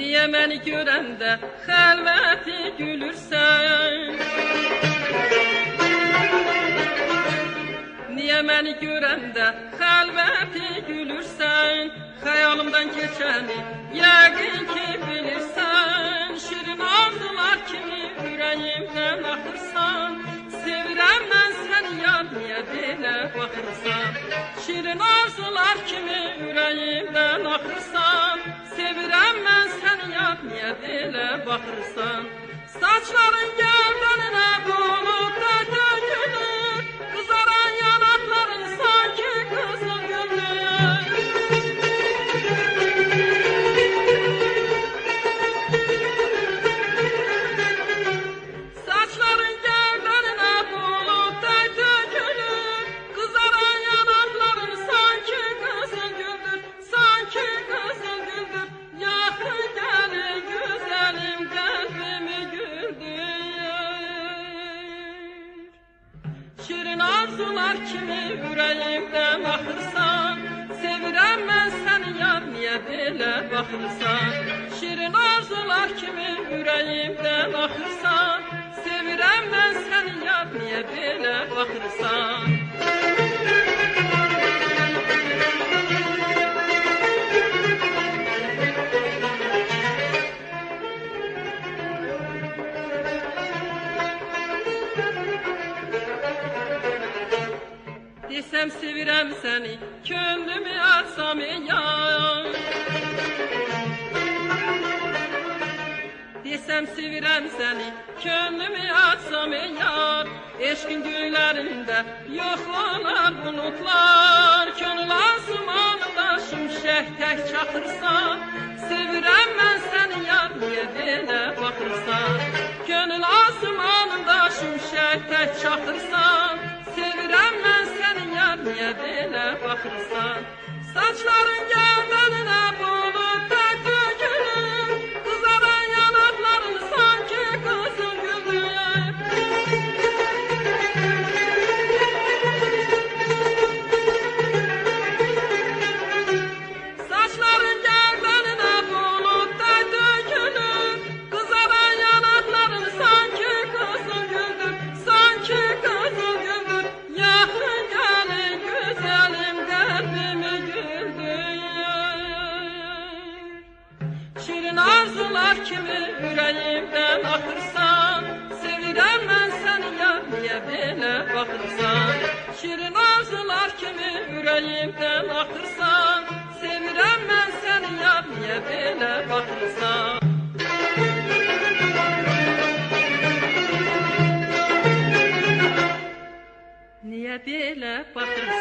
Niye beni görəndə xəlvəti gülürsən? Niye beni görəndə xəlvəti gülürsən? Xəyalımdan keçəni yəqin ki bilirsən. Şirin arzular kimi ürəyimdən axırsan. Sevirəm mən səni yar, niyə belə baxırsan? Şirin arzular kimi ürəyimdən axırsan. Sevirəm mən səni yar, niyə belə baxırsan? Saçların gövdəninə bulub da dökülür, qızaran yanaqların sanki qızıl gülür. Saçların gövdəninə bulub da dökülür, qızaran yanaqların sanki qızıl gülür, sanki qızıl gülür. Yaxın gəlir güzəlim, qəlbimi güldürür. Şirin arzular kimi ürəyimdən axırsan. Sevirəm mən səni yar, niyə belə baxırsan? Şirin arzular kimi ürəyimdən axırsan. Sevirəm mən səni yar, niyə belə baxırsan? Desəm sevirəm səni, könlümü açsam yar. Desəm sevirəm səni, könlümü açsam yar. Eşqin göylərində yoxlanar bulutlar. Könül asmanında şimşək tək çaxırsan. Sevirəm mən səni yar, niyə belə baxırsan? Könül asmanında şimşək tək çaxırsan. Sevirəm mən səni yar, niyə belə baxırsan? Saçların gövdəninə bulub da dökülür, qızaran yanaqların sanki qızıl gülür. Saçların gövdəninə bulub da dökülür, qızaran yanaqların sanki qızıl gülür, sanki qızıl gülür. Yaxın gəlir güzəlim, qəlbimi güldürür. Şirin arzular kimi ürəyimdən axırsan. Sevirəm mən səni yar, niyə belə baxırsan? Şirin arzular kimi ürəyimdən axırsan. Sevirəm mən səni yar, niyə belə baxırsan? Niyə belə baxırsan?